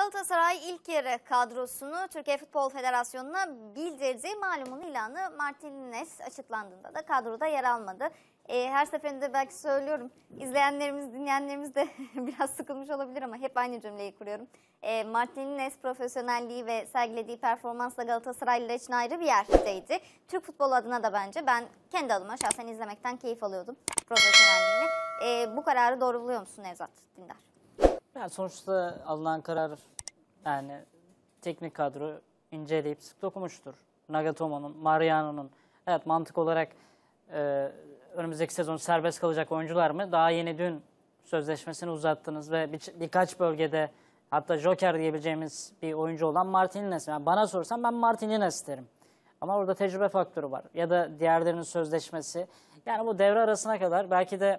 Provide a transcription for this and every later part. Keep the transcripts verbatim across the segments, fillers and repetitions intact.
Galatasaray ilk yarı kadrosunu Türkiye Futbol Federasyonu'na bildirdi. Malumun ilanı Martinez açıklandığında da kadroda yer almadı. E, her seferinde belki söylüyorum, izleyenlerimiz, dinleyenlerimiz de biraz sıkılmış olabilir ama hep aynı cümleyi kuruyorum. E, Martinez profesyonelliği ve sergilediği performansla Galatasaraylılar için ayrı bir yerdeydi. Türk futbolu adına da bence ben kendi adıma şahsen izlemekten keyif alıyordum profesyonelliğini. E, bu kararı doğru buluyor musun Nevzat Dindar? Yani sonuçta alınan karar, yani teknik kadro inceleyip sık dokumuştur. Nagatomo'nun, Mariano'nun, evet mantık olarak e, önümüzdeki sezon serbest kalacak oyuncular mı? Daha yeni dün sözleşmesini uzattınız ve bir, birkaç bölgede hatta Joker diyebileceğimiz bir oyuncu olan Martinez. Yani bana sorsan ben Martinez isterim. Ama orada tecrübe faktörü var. Ya da diğerlerinin sözleşmesi. Yani bu devre arasına kadar belki de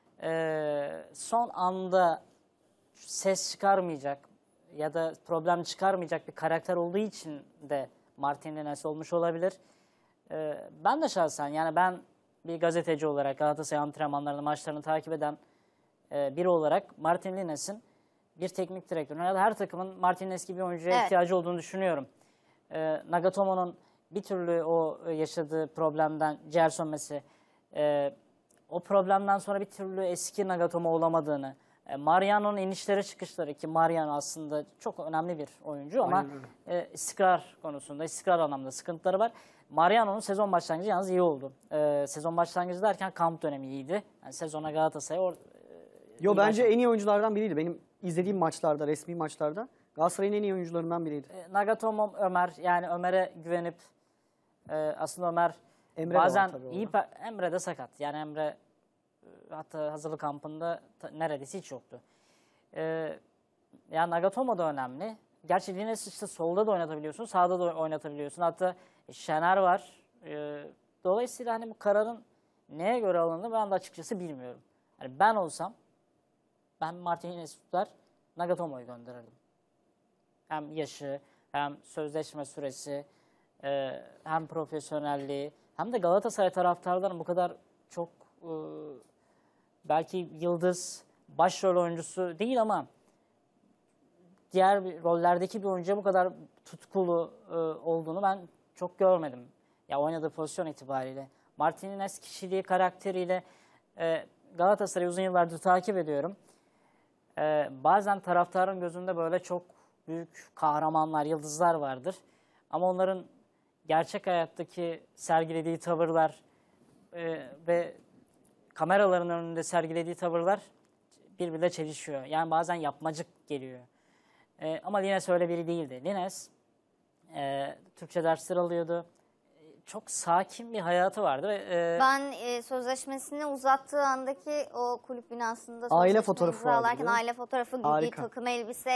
e, son anda ses çıkarmayacak ya da problem çıkarmayacak bir karakter olduğu için de Martinez olmuş olabilir. Ee, ben de şahsen, yani ben bir gazeteci olarak Galatasaray antrenmanlarını, maçlarını takip eden e, biri olarak Martinez'in bir teknik direktörün ya da her takımın Martinez gibi bir oyuncuya Evet. ihtiyacı olduğunu düşünüyorum. Ee, Nagatomo'nun bir türlü o yaşadığı problemden, ciğer sönmesi, e, o problemden sonra bir türlü eski Nagatomo olamadığını, Mariano'nun inişleri çıkışları, ki Mariano aslında çok önemli bir oyuncu ama e, istikrar konusunda, istikrar anlamda sıkıntıları var. Mariano'nun sezon başlangıcı yalnız iyi oldu. E, sezon başlangıcı derken kamp dönemi iyiydi. Yani sezona Galatasaray or, e, Yo bence başladı. en iyi oyunculardan biriydi. Benim izlediğim maçlarda, resmi maçlarda Galatasaray'ın en iyi oyuncularından biriydi. E, Nagatomo, Ömer, yani Ömer'e güvenip e, aslında Ömer Emre bazen de var iyi, Emre de sakat. Yani Emre hatta hazırlık kampında neredeyse hiç yoktu. Ee, yani Nagatomo da önemli. Gerçi Lines işte solda da oynatabiliyorsun, sağda da oynatabiliyorsun. Hatta Şener var. Ee, dolayısıyla hani bu kararın neye göre alındığını ben de açıkçası bilmiyorum. Yani ben olsam ben Martinez tutar, Nagatomo'yu gönderirdim. Hem yaşı, hem sözleşme süresi, e, hem profesyonelliği, hem de Galatasaray taraftarlarının bu kadar çok e, belki yıldız, başrol oyuncusu değil ama diğer bir, rollerdeki bir oyuncuya bu kadar tutkulu e, olduğunu ben çok görmedim. Ya oynadığı pozisyon itibariyle. Martinez kişiliği, karakteriyle e, Galatasaray'ı uzun yıllardır takip ediyorum. E, bazen taraftarın gözünde böyle çok büyük kahramanlar, yıldızlar vardır. Ama onların gerçek hayattaki sergilediği tavırlar e, ve kameraların önünde sergilediği tavırlar birbirine çelişiyor. Yani bazen yapmacık geliyor. Ee, ama Lines öyle biri değildi. Lines e, Türkçe dersler alıyordu. Çok sakin bir hayatı vardı. Ve, e, Ben e, sözleşmesini uzattığı andaki o kulüp binasında Aile fotoğrafı vardı, imzalarken değil mi? aile fotoğrafı gibi, Harika. takım elbise,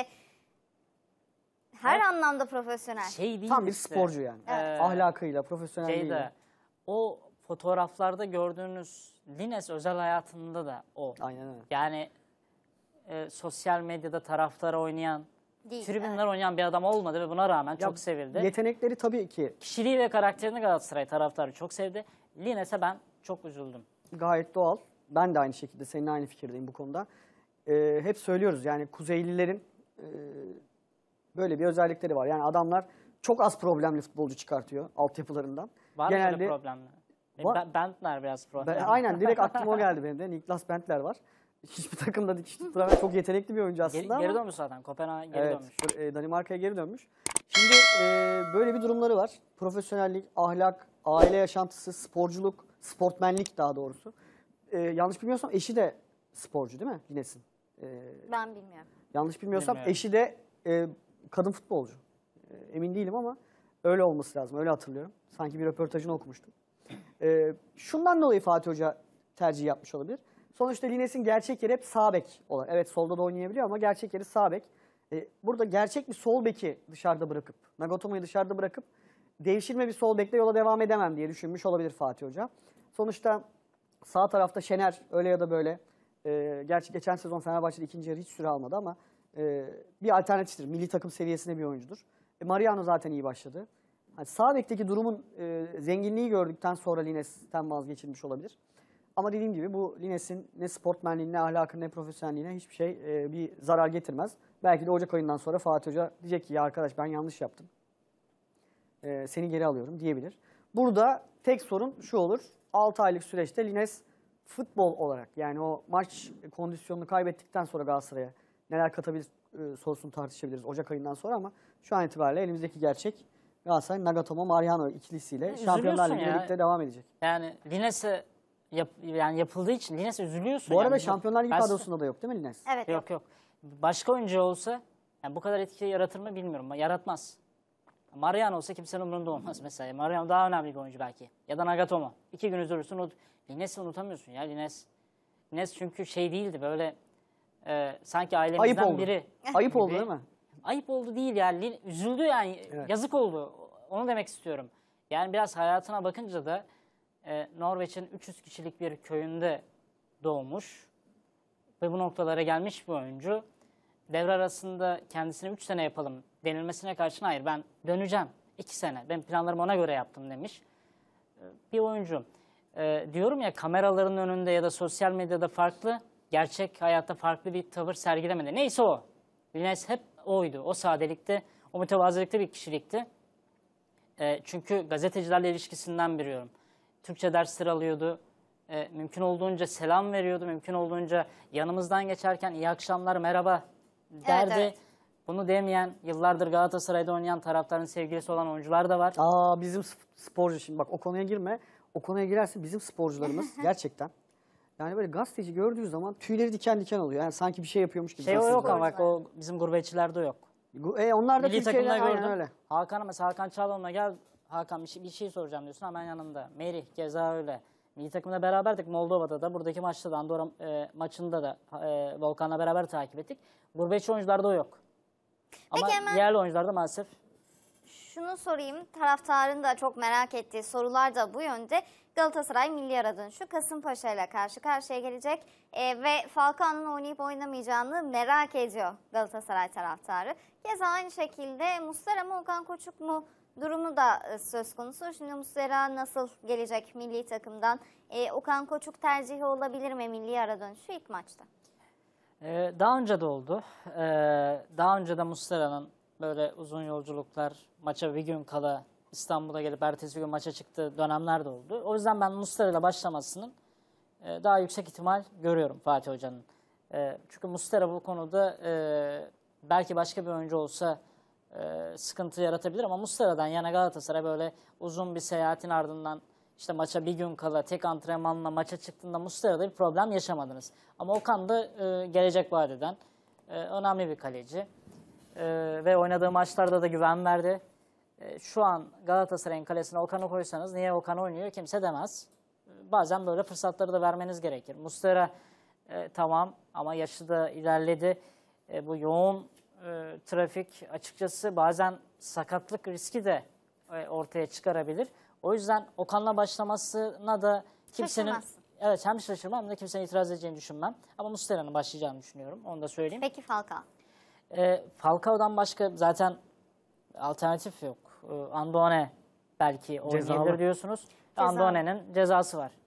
her Evet. anlamda profesyonel. şey değil Tam bir işte. sporcu yani. Evet. Ahlakıyla, profesyonelliğiyle. Şeyde, o fotoğraflarda gördüğünüz Lines özel hayatında da o. Aynen öyle. Yani e, sosyal medyada taraftara oynayan, Değil, tribünler evet. oynayan bir adam olmadı ve buna rağmen Ya, çok sevildi. Yetenekleri tabii ki Kişiliği ve karakterini Galatasaray taraftarı çok sevdi. Lines'e ben çok üzüldüm. gayet doğal. Ben de aynı şekilde seninle aynı fikirdeyim bu konuda. Ee, hep söylüyoruz yani Kuzeylilerin e, böyle bir özellikleri var. Yani adamlar çok az problemli futbolcu çıkartıyor altyapılarından. Var mı öyle problemler? Var. Ben, Bentner biraz problemli. Ben, aynen direkt aklıma o geldi benim de. Niklas Bentler var. Hiçbir takımda dikiş tutturamayan çok yetenekli bir oyuncu aslında Geri, ama. geri dönmüş zaten. Kopenhag'a geri Evet, dönmüş. e, Danimarka'ya geri dönmüş. Şimdi e, böyle bir durumları var. Profesyonellik, ahlak, aile yaşantısı, sporculuk, sportmenlik daha doğrusu. E, yanlış bilmiyorsam eşi de sporcu değil mi Lines'in? E, Ben bilmiyorum. yanlış bilmiyorsam Bilmiyorum. eşi de e, kadın futbolcu. E, emin değilim ama öyle olması lazım. Öyle hatırlıyorum. Sanki bir röportajını okumuştum. E, şundan dolayı Fatih Hoca tercih yapmış olabilir. Sonuçta Lines'in gerçek yeri hep sağ bek olan. Evet solda da oynayabiliyor ama gerçek yeri sağ bek. E, burada gerçek bir sol beki dışarıda bırakıp, Nagatomo'yu dışarıda bırakıp devşirme bir sol bekle yola devam edemem diye düşünmüş olabilir Fatih Hoca. Sonuçta sağ tarafta Şener öyle ya da böyle. E, gerçi geçen sezon Fenerbahçe'de ikinci yarı hiç süre almadı ama e, bir alternatiftir. Milli takım seviyesinde bir oyuncudur. E, Mariano zaten iyi başladı. Yani sağ bekteki durumun e, zenginliği gördükten sonra Lines'ten vazgeçilmiş olabilir. Ama dediğim gibi bu Lines'in ne sportmenliğine, ne ahlakına, ne profesyonelliğine hiçbir şey e, bir zarar getirmez. Belki de Ocak ayından sonra Fatih Hoca diyecek ki ya arkadaş ben yanlış yaptım. Ee, seni geri alıyorum diyebilir. Burada tek sorun şu olur. altı aylık süreçte Lines futbol olarak yani o maç kondisyonunu kaybettikten sonra Galatasaray'a neler katabilir e, sorusunu tartışabiliriz Ocak ayından sonra ama şu an itibariyle elimizdeki gerçek Galatasaray Nagatomo Mariano ikilisiyle Üzülüyorsun Şampiyonlar Ligi ya. birlikte devam edecek. Yani Lines'e yap, yani yapıldığı için Lines'e üzülüyorsun. Bu arada yani. Şampiyonlar Ligi Ben- kadrosunda da yok değil mi Lines? Evet. Yok yok. Başka oyuncu olsa yani bu kadar etki yaratır mı bilmiyorum. Yaratmaz. Mariano olsa kimsenin umurunda olmaz mesela. Mariano daha önemli bir oyuncu belki. Ya da Nagatomo. İki gün üzülürsün. unut- Lines'i unutamıyorsun ya. Lines, Lines çünkü şey değildi böyle e, sanki Ayıp ailemizden oldu. biri. Ayıp gibi. oldu değil mi? Ayıp oldu değil yani. Lin- Üzüldü yani. Evet. Yazık oldu. Onu demek istiyorum. Yani biraz hayatına bakınca da e, Norveç'in üç yüz kişilik bir köyünde doğmuş ve bu noktalara gelmiş bir oyuncu. Devre arasında kendisine üç sene yapalım denilmesine karşın hayır ben döneceğim iki sene. Ben planlarımı ona göre yaptım demiş Ee, bir oyuncu. Ee, diyorum ya kameraların önünde ya da sosyal medyada farklı, gerçek hayatta farklı bir tavır sergilemedi. Neyse o. Lines hep oydu. O sadelikte, o mütevazilikte bir kişilikti. Ee, çünkü gazetecilerle ilişkisinden biliyorum. Türkçe dersleri alıyordu. Ee, mümkün olduğunca selam veriyordu. Mümkün olduğunca yanımızdan geçerken iyi akşamlar, merhaba derdi. evet. Bunu demeyen, yıllardır Galatasaray'da oynayan, taraftarın sevgilisi olan oyuncular da var. Aa bizim sp- sporcu şimdi bak o konuya girme. O konuya girerse bizim sporcularımız gerçekten yani böyle gazeteci gördüğü zaman tüyleri diken diken oluyor. Yani sanki bir şey yapıyormuş gibi. Şey o yok gazeteciler. ama bak o bizim gurbetçilerde yok. E, onlar da Milli Türkiye'den takımda aynen gördüm. öyle. Hakan'a mesela Hakan Çağlayan'a gel. Hakan bir şey, bir şey soracağım diyorsun hemen yanında. Merih keza öyle. Milli takımda beraberdik Moldova'da da buradaki maçta da Andorra e, maçında da e, Volkan'la beraber takip ettik. Gurbetçi oyuncularda o yok. Ama Peki hemen- yerli oyuncularda maalesef Şunu sorayım, taraftarın da çok merak ettiği sorular da bu yönde. Galatasaray milli ara dönüşü Kasımpaşa ile karşı karşıya gelecek Ee, ve Falcao'nun oynayıp oynamayacağını merak ediyor Galatasaray taraftarı. Keza aynı şekilde Muslera mı Okan Koçuk mu durumu da e, söz konusu. Şimdi Muslera nasıl gelecek milli takımdan? Ee, Okan Koçuk tercihi olabilir mi milli ara dönüşü ilk maçta? Ee, daha önce de oldu. Ee, daha önce de Muslera'nın böyle uzun yolculuklar, maça bir gün kala İstanbul'a gelip ertesi gün maça çıktığı dönemler de oldu. O yüzden ben Muslera'yla başlamasının e, daha yüksek ihtimal görüyorum Fatih Hoca'nın. E, çünkü Muslera bu konuda e, belki başka bir oyuncu olsa e, sıkıntı yaratabilir ama Muslera'dan yana Galatasaray böyle uzun bir seyahatin ardından işte maça bir gün kala tek antrenmanla maça çıktığında Muslera'da bir problem yaşamadınız. Ama Okan da e, gelecek vadeden e, önemli bir kaleci. E, ve oynadığı maçlarda da güven verdi. E, şu an Galatasaray'ın kalesine Okan'ı koysanız niye Okan oynuyor kimse demez. E, bazen böyle fırsatları da vermeniz gerekir. Muslera e, tamam ama yaşı da ilerledi. E, bu yoğun e, trafik açıkçası bazen sakatlık riski de e, ortaya çıkarabilir. O yüzden Okan'la başlamasına da kimsenin Şaşırmazsın. evet hem şaşırmam hem de kimsenin itiraz edeceğini düşünmem. Ama Muslera'nın başlayacağını düşünüyorum. Onu da söyleyeyim. Peki Falcao? E, Falcao'dan başka zaten alternatif yok. E, Andone belki oynayabilir Cezalı. diyorsunuz. Cezalı. Andone'nin cezası var.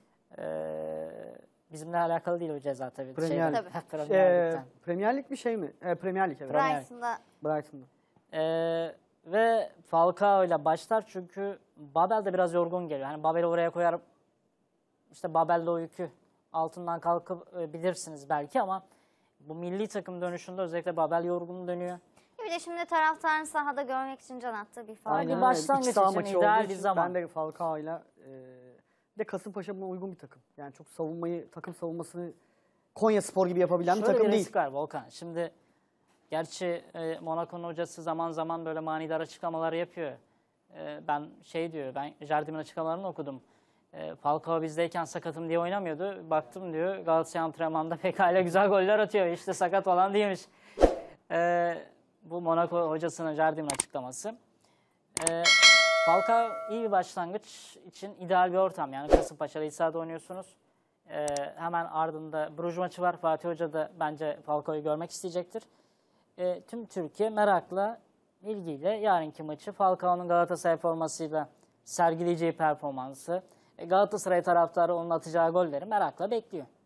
E, bizimle alakalı değil o ceza tabii. Premier Lig. Şeyden, Tabii. Premier Ee, Lig'den. Premier Lig bir şey mi? Ee, Premier Lig evet. Premier Lig. Brighton'da Brighton'da. Ee, ve Falcao ile başlar çünkü Babel de biraz yorgun geliyor. Hani Babel'i oraya koyar işte Babel'de o yükü altından kalkabilirsiniz belki ama bu milli takım dönüşünde özellikle Babel yorgun dönüyor. bir de şimdi taraftarın sahada görmek için can attığı bir Falcao. Aynen. öyle. başlangıç İç saha için maçı ideal olduğu bir için zaman. Ben de Falcao'yla e, bir de Kasımpaşa buna uygun bir takım. Yani çok savunmayı, takım savunmasını Konyaspor gibi yapabilen bir Şöyle takım bir değil. risk var Volkan. Şimdi gerçi e, Monaco'nun hocası zaman zaman böyle manidar açıklamalar yapıyor. E, ben şey diyor, ben Jardim'in açıklamalarını okudum. E, Falcao bizdeyken sakatım diye oynamıyordu. Baktım diyor Galatasaray antrenmanda pekala güzel goller atıyor. İşte sakat olan değilmiş. E, bu Monaco hocasının Jardim'in açıklaması. E, Falcao iyi bir başlangıç için ideal bir ortam. Yani Kasımpaşa'da iç sahada oynuyorsunuz. Ee, hemen ardında Bruges maçı var. Fatih Hoca da bence Falcao'yu görmek isteyecektir. Ee, tüm Türkiye merakla, ilgiyle yarınki maçı Falcao'nun Galatasaray formasıyla sergileyeceği performansı, e, Galatasaray taraftarı onun atacağı golleri merakla bekliyor.